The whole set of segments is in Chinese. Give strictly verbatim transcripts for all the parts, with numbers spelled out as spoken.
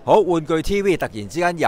好，玩具 T V 突然之間又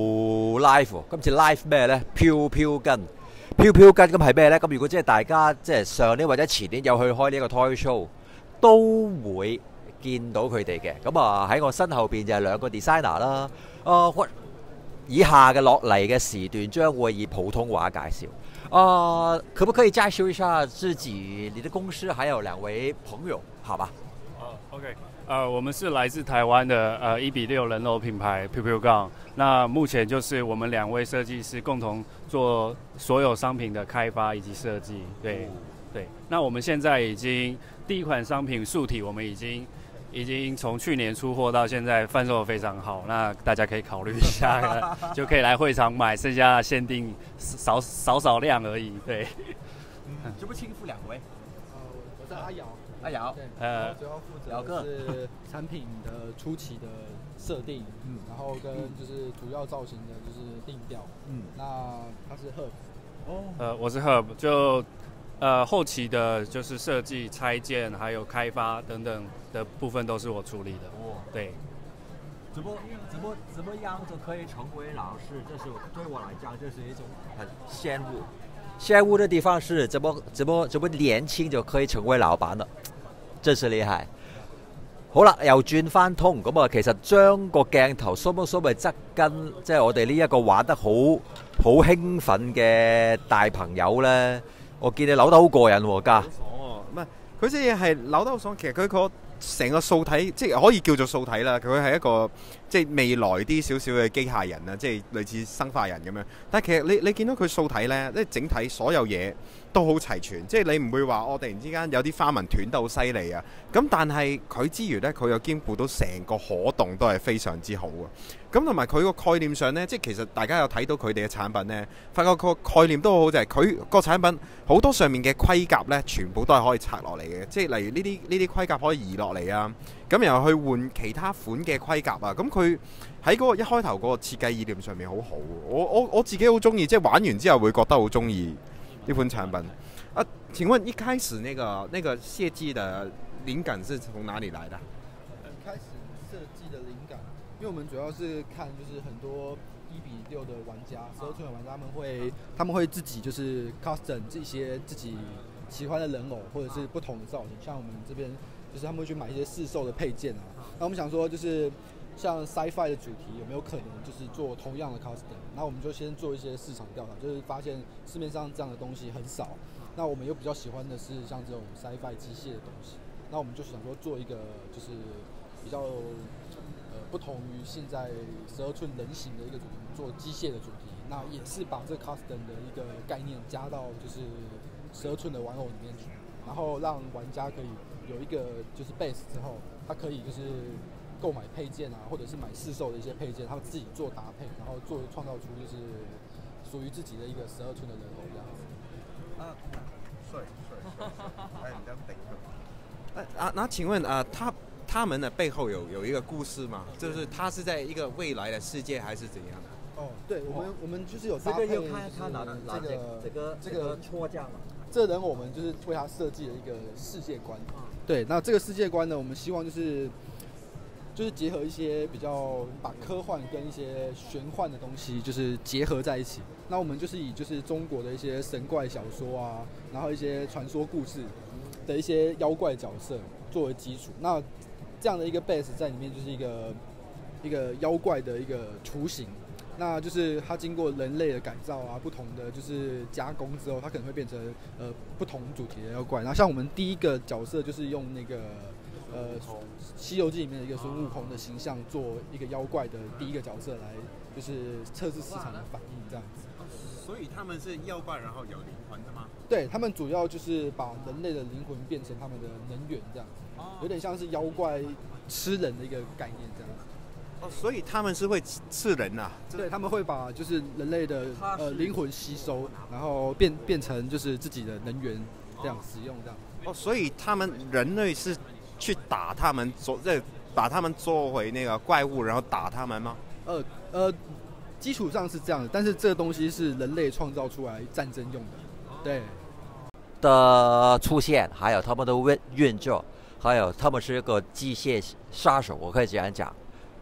live，喎今次 live 咩呢？飄飄筋，飄飄筋咁係咩呢？咁如果即係大家即係上年或者前年有去開呢一個 toy show，都會見到佢哋嘅。咁啊喺我身後邊就係兩個 designer 啦。啊，以下嘅落嚟嘅時段將會以普通話介紹。啊，可不可以介紹一下自己、你的公司，還有兩位朋友，好吧？ 哦、oh, ，OK。呃，我们是来自台湾的呃一比六人偶品牌 Piu Piu Gun。那目前就是我们两位设计师共同做所有商品的开发以及设计。对，哦、对。那我们现在已经第一款商品素体，我们已经已经从去年出货到现在贩售得非常好。那大家可以考虑一下，就可以来会场买，剩下限定少少少量而已。对。 嗯，就不轻负两位。 呃，我是阿瑶。 阿瑶， 对，呃，主要负责的是产品的初期的设定，嗯，然后跟就是主要造型的就是定调，嗯，那他是 Herb， 哦，呃，我是 Herb， 就呃后期的就是设计、拆件还有开发等等的部分都是我处理的，哦，对。 怎么怎么怎么样就可以成为老师？这是对我来讲，这是一种很羡慕。羡慕的地方是怎么怎么怎么年輕就可以成為老闆啦，真是厲害。好啦，又轉翻通咁啊，其實將個鏡頭縮一縮咪側跟，即係我哋呢一個玩得好好興奮嘅大朋友咧，我見你扭得好過癮喎，家。 哦，唔係佢隻嘢係扭得好爽，其實佢個成個素體即係可以叫做素體啦，佢係一個即係未來啲少少嘅機械人啊，即係類似生化人咁樣。但係其實你你見到佢素體呢，即係整體所有嘢都好齊全，即係你唔會話我突然之間有啲花紋斷得好犀利啊。咁但係佢之餘呢，佢又兼顧到成個可動都係非常之好啊。咁同埋佢個概念上呢，即係其實大家有睇到佢哋嘅產品呢，發覺個概念都好好，就係佢個產品好多上面嘅盔甲呢，全部都係可以拆落嚟嘅，即係例如呢啲呢啲盔甲可以移落嚟啊，咁然後去換其他款嘅盔甲啊，咁佢喺嗰個一開頭嗰個設計意念上面好好，我我我自己好中意，即係玩完之後會覺得好中意呢款產品。啊，請問一開始那個那個設計的靈感是從哪裡來的？ 開始設計的靈感，因為我們主要是看就是很多一比六的玩家，十二寸的玩家，他們會他們會自己就是 custom 這些自己喜歡的人偶，或者是不同的造型，像我們這邊就是他們會去買一些市售的配件啊。那我們想說就是像 sci-fi 的主題有沒有可能就是做同樣的 custom？ 那我們就先做一些市場調查，就是發現市面上這樣的東西很少。那我們又比較喜歡的是像這種 sci-fi 機械的東西，那我們就想說做一個就是比較呃不同於現在十二寸人形的一個主題，做機械的主題，那也是把這 custom 的一個概念加到就是十二寸的玩偶裡面去，然後讓玩家可以有一個就是 base 之後，他可以就是購買配件啊，或者是買市售的一些配件，他們自己做搭配，然後做創造出就是屬於自己的一個十二寸的人偶這樣子。 啊，sorry sorry， 哎，你這樣頂。啊，那請問啊，他他們的背後有有一個故事嗎？就是他是在一個未來的世界，還是怎樣的？ 哦，對，我們我們就是有搭配， 這個又看看哪哪這個這個這個戳架嘛。 這人我們就是為他設計了一個世界觀。對，那這個世界觀呢，我們希望就是就是結合一些比較把科幻跟一些玄幻的東西就是結合在一起。那我們就是以就是中國的一些神怪小說啊，然後一些傳說故事的一些妖怪角色作為基礎。那這樣的一個 base 在裡面就是一個一個妖怪的一個雛形。那就是它經過人類的改造啊，不同的就是加工之後，它可能會變成呃不同主題的妖怪。然後像我們第一個角色就是用那個呃《西遊記》裡面的一個孫悟空的形象做一個妖怪的第一個角色來，就是測試市場的反應這樣子。 所以他們是妖怪，然後有靈魂的嗎？ 對，他們主要就是把人類的靈魂變成他們的能源這樣子，有點像是妖怪吃人的一個概念這樣子。 哦，所以他們是會吃人啊？ 對，他們會把就是人類的呃靈魂吸收，然後變變成就是自己的能源這樣使用這樣。 哦，所以他們人類是去打他們，做這把他們做回那個怪物，然後打他們嗎？ 呃呃，基礎上是這樣的，但是這個東西是人類創造出來戰爭用的，對。 的出現，還有他們的運運作，還有他們是一個機械殺手，我可以這樣講。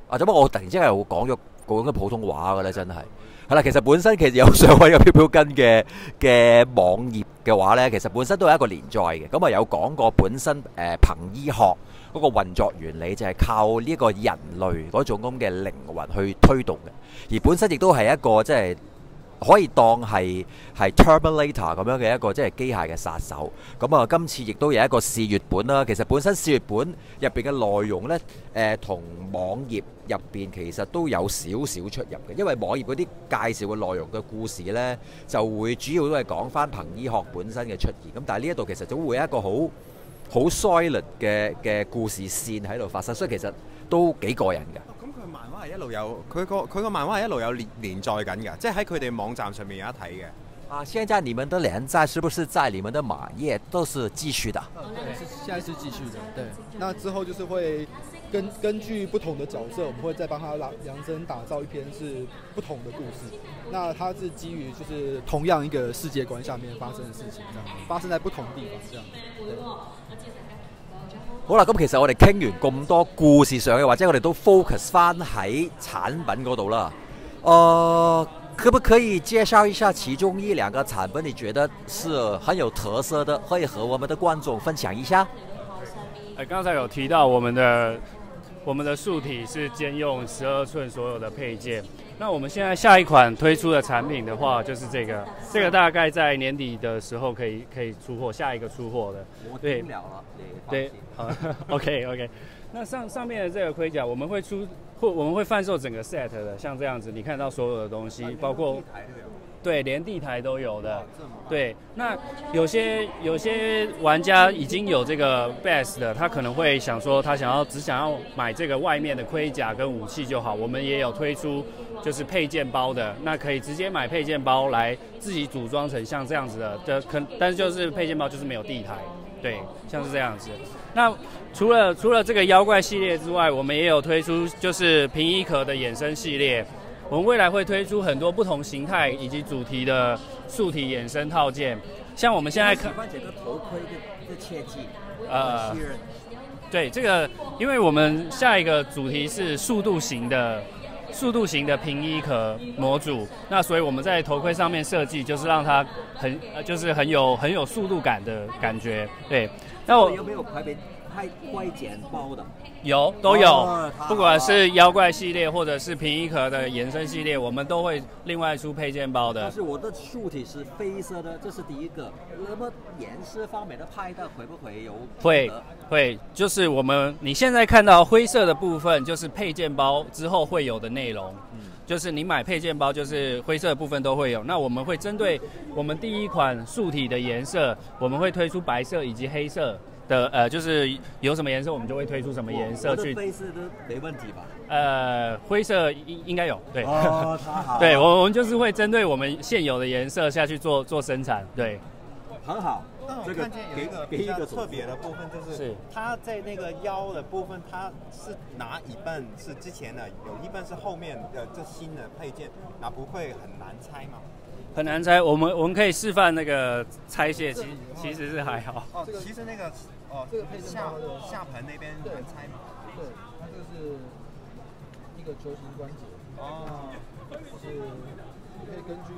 啊，咁我突然之間又講咗講緊普通話嘅咧，真係係啦。其實本身其實有上位嘅飄飄根嘅嘅網頁嘅話咧，其實本身都係一個連載嘅。咁啊有講過本身誒憑醫學嗰個運作原理就係靠呢個人類嗰種咁嘅靈魂去推動嘅，而本身亦都係一個即係。可以當係係 Terminator 咁樣嘅一個即係機械嘅殺手。咁啊，今次亦都有一個試閱本啦。其實本身試閱本入邊嘅內容呢，誒、呃、同網頁入邊其實都有少少出入嘅。因為網頁嗰啲介紹嘅內容嘅故事呢，就會主要都係講翻憑醫學本身嘅出現。咁但係呢一度其實都會有一個好好 solid 嘅嘅故事線喺度發生，所以其實都幾過癮㗎。 漫畫係一路有佢個佢個漫畫係一路有連連載緊㗎，即係喺佢哋網站上面有得睇嘅。 啊，現在你們的連載是不是在你們的網頁都是繼續的？ 對，是現在是繼續的。對，那之後就是會根根據不同的角色，我們會再幫他量身打造一篇是不同的故事。那它是基於就是同樣一個世界觀下面發生的事情，這樣發生在不同地方，這樣。對。 好啦，咁其實我哋傾完咁多故事上嘅，或者我哋都 focus 翻喺產品嗰度啦。誒、呃，可不可以介紹一下其中一兩個產品？你覺得是很有特色的，可以和我們的觀眾分享一下？ 誒，剛才有提到我們的我們的素體是兼用十二寸所有的配件。那我們現在下一款推出的產品的話，就是這個，這個大概在年底的時候可以可以出貨，下一個出貨的。對，對，好，OK OK。那上上面的這個盔甲，我們會出，會我們會販售整個 set 的，像這樣子，你看到所有的東西，包括。對，連地台都有的。對，那有些有些玩家已經有這個 base 的，他可能會想說，他想要只想要買這個外面的盔甲跟武器就好。我們也有推出就是配件包的，那可以直接買配件包來自己組裝成像這樣子的，的可但是就是配件包就是沒有地台，對，像是這樣子。那除了除了這個妖怪系列之外，我們也有推出就是平衣殼的衍生系列。我們未來會推出很多不同形態以及主題的素體衍生套件，像我們現在看。喜歡這個頭盔的的設計。呃，對，這個，因為我們下一個主題是速度型的速度型的平衣殼模組，那所以我們在頭盔上面設計，就是讓它很，就是很有很有速度感的感覺。對，那我有沒有拍邊拍盔甲包的？有，都有，哦、不管是妖怪系列或者是平衣殼的延伸系列，我們都會另外出配件包的。 但是我的素體是飛色的，這是第一個。那麼顏色方面的派的會不會有？ 會會，就是我們你現在看到灰色的部分，就是配件包之後會有的內容。嗯，就是你買配件包，就是灰色的部分都會有。那我們會針對我們第一款素體的顏色，我們會推出白色以及黑色。的呃，就是有什麼顏色，我們就會推出什麼顏色去。 灰色都沒問題吧？ 呃，灰色應應該有，對。 哦，太好。 對，我我們就是會針對我們現有的顏色下去做做生產，對。 很好。 但我看見有一個比較特別的部分，就是它在那個腰的部分，它是哪一半是之前的，有一半是後面的這新的配件，那不會很難拆嗎？ 很難拆，我們我們可以示範那個拆卸，其其實是還好。 哦，其實那個哦，這個配件下下盤那邊能拆嗎？ 對，它這個是一個球形關節。哦，就是你可以根據，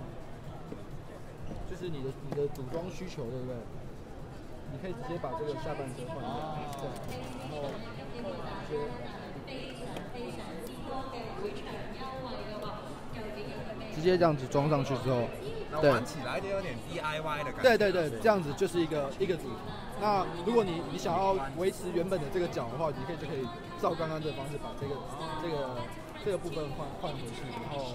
就是你的你的組裝需求，對不對？你可以直接把這個下半身換掉，對，然後直接。直接這樣子裝上去之後，對， 玩起來就有點 D I Y 的感覺。 對對對，這樣子就是一個一個主題。那如果你你想要維持原本的這個角的話，你可以就可以照剛剛這個方式把這個這個這個部分換換回去，然後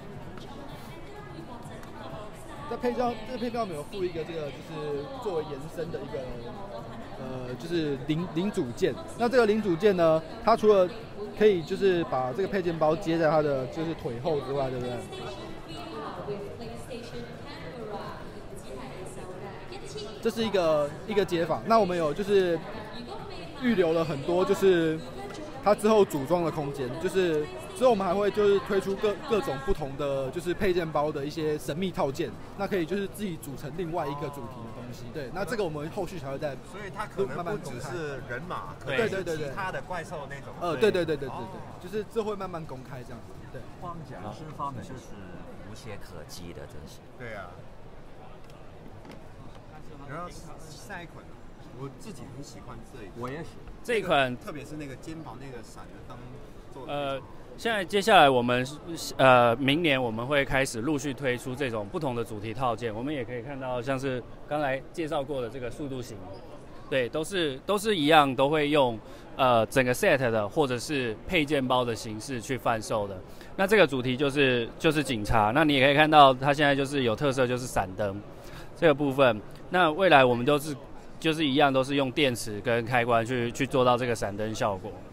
在配料這個配料沒有附一個這個就是作為延伸的一個呃就是零零組件。那這個零組件呢，它除了可以就是把這個配件包接在它的就是腿後之外，對不對？這是一個一個接法。那我們有就是預留了很多就是它之后组装的空间，就是之后我们还会就是推出各各种不同的就是配件包的一些神秘套件，那可以就是自己组成另外一个主题的东西。对，那这个我们后续才会再， 所以它可能慢慢不只是人马，可对能对对对是其他的怪兽那种。 呃，对对对对对对，就是这会慢慢公开这样子。对， 光讲这方面就是无懈可击的，真是。 对啊。然后下一款，我自己很喜欢这一款， 我也是。 这一款， 特别是那个肩膀那个闪的灯做的。 呃，现在接下来我们呃明年我们会开始陆续推出这种不同的主题套件，我们也可以看到像是刚才介绍过的这个速度型，对，都是都是一样，都会用呃整个 set 的或者是配件包的形式去贩售的。那这个主题就是就是警察，那你也可以看到它现在就是有特色，就是闪灯这个部分。那未来我们都是就是一样，都是用电池跟开关去去做到这个闪灯效果。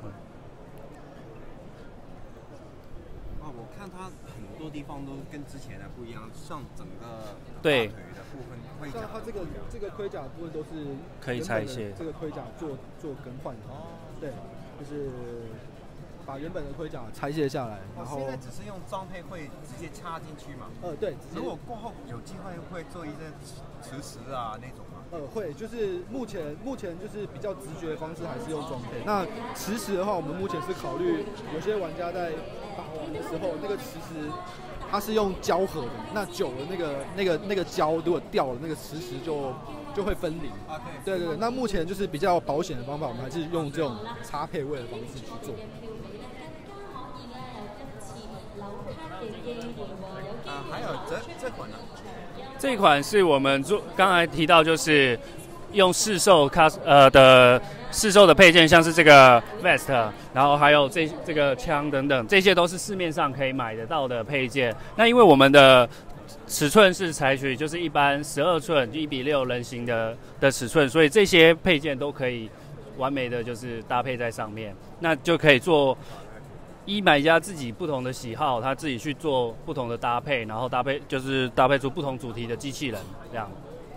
啊，我看它很多地方都跟之前的不一样，像整个对大腿的部分盔甲， 像它这个这个盔甲的部分都是可以拆卸， 这个盔甲做做更换的。哦，对，就是把原本的盔甲拆卸下来，然后现在只是用装配会直接插进去嘛？ 呃，对。 如果过后有机会会做一些磁石啊那种吗？ 呃，会，就是目前目前就是比较直觉的方式还是用装配。那磁石的话，我们目前是考虑有些玩家在打完的时候，那个磁石它是用胶合的，那久了那个那个那个胶如果掉了，那个磁石就就会分离。 啊， 对对对。那目前就是比较保险的方法，我们还是用这种插配位的方式去做。 啊，还有这这款呢？ 这一款是我们做刚才提到，就是用市售卡呃的市售的配件，像是这个 vest， 然后还有这这个枪等等，这些都是市面上可以买得到的配件。那因为我们的尺寸是采取就是一般十二寸一比六人形的的尺寸，所以这些配件都可以完美的就是搭配在上面，那就可以做。依买家自己不同的喜好，他自己去做不同的搭配，然后搭配就是搭配出不同主题的机器人这樣。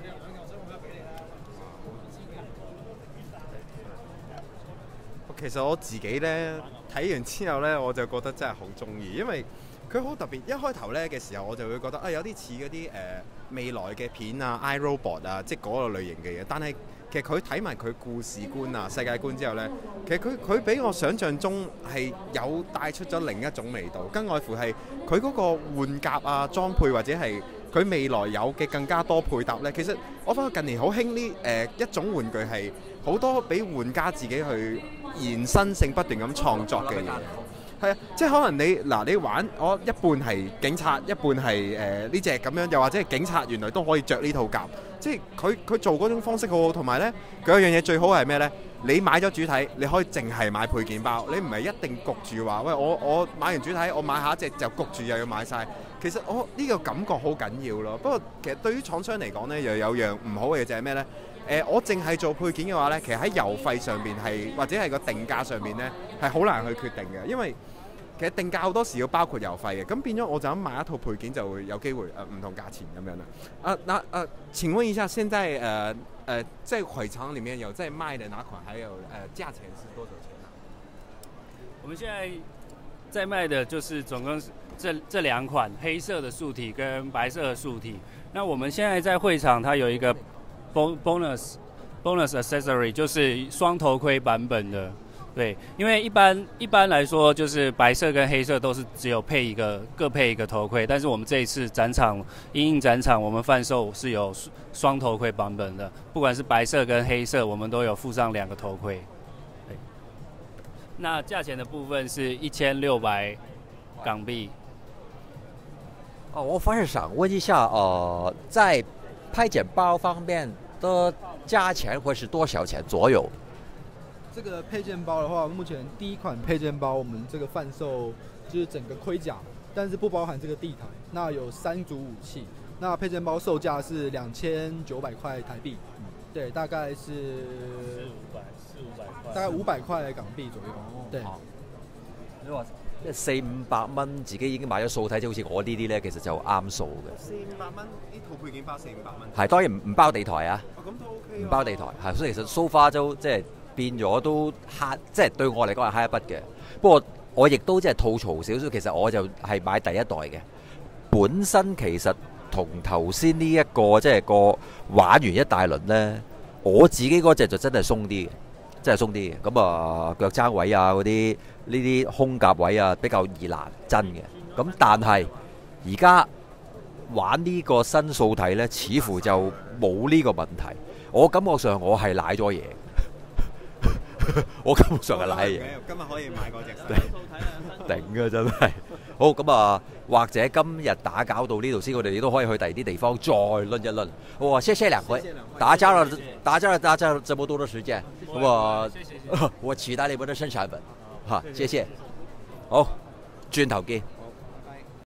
其實我自己咧睇完之後咧，我就覺得真係好中意，因為佢好特別。一開頭咧嘅時候，我就會覺得啊，有啲似嗰啲誒未來嘅片啊、iRobot 啊，即係嗰個類型嘅嘢。但係其實佢睇埋佢故事觀啊、世界觀之後呢，其實佢佢比我想象中係有帶出咗另一種味道，更外乎係佢嗰個換甲啊、裝配或者係佢未來有嘅更加多配搭呢。其實我發覺近年好興呢誒一種玩具係好多俾玩家自己去延伸性不斷咁創作嘅嘢。係啊，即係可能你嗱你玩我一半係警察，一半係誒呢隻咁樣，又或者係警察原來都可以着呢套甲，即係佢佢做嗰種方式好好，同埋咧佢有樣嘢最好係咩咧？你買咗主體，你可以淨係買配件包，你唔係一定焗住話，喂我我買完主體，我買下一隻就焗住又要買晒。其實我呢、這個感覺好緊要咯。不過其實對於廠商嚟講咧，又有樣唔好嘅嘢就係咩咧？誒、呃，我淨係做配件嘅話咧，其實喺郵費上邊係或者係個定價上邊咧係好難去決定嘅，因為其實定價好多時要包括郵費嘅，咁變咗我就咁買一套配件就會有機會誒唔同價錢咁樣啦。啊，那呃，請問一下，現在呃呃在會場裡面有在賣的哪款，還有呃價錢是多少錢啊？ 我們現在在賣的就是總共這這兩款黑色的素體跟白色的素體。那我們現在在會場，它有一個 bonus bonus accessory， 就是雙頭盔版本的。對，因為一般一般來說，就是白色跟黑色都是只有配一個各配一個頭盔，但是我們這一次展場因應展場，我們販售是有雙頭盔版本的，不管是白色跟黑色，我們都有附上兩個頭盔。對，那價錢的部分是一千六百港幣。 哦，我反而想問一下，呃，在配件包方面的價錢會是多少錢左右？ 这个配件包的话，目前第一款配件包我们这个贩售就是整个盔甲，但是不包含这个地台。那有三组武器，那配件包售价是两千九百块台币，嗯，对，大概是四五百四五百塊， 大概五百塊港幣左右。 哦， 對。 你話即係四五百蚊，自己已經買咗素體，即好似我呢啲咧，其實就啱數嘅。 四五百蚊呢套配件包四五百蚊。 係當然唔唔包地台啊。 哦，咁都 OK。 唔包地台，係所以其實 so far 都即係變咗都慳，即係對我嚟講係慳一筆嘅。不過我亦都即係吐槽少少，其實我就係買第一代嘅，本身其實同頭先呢一個即係個玩完一大輪呢，我自己嗰隻就真係鬆啲嘅，真係鬆啲嘅。咁啊腳踭位啊嗰啲呢啲胸甲位啊比較易難真嘅。咁但係而家玩呢個新素體呢，似乎就冇呢個問題。我感覺上我係舐咗嘢，我感覺上係舐嘢。 今日可以買嗰隻頂啊！真係好咁啊，或者今日打攪到呢度先，我哋都可以去第二啲地方再論一論。哇！謝謝兩位，打攪了打攪了大家這麼多的時間，我我期待你們的新產品，嚇，謝謝。好，轉頭見。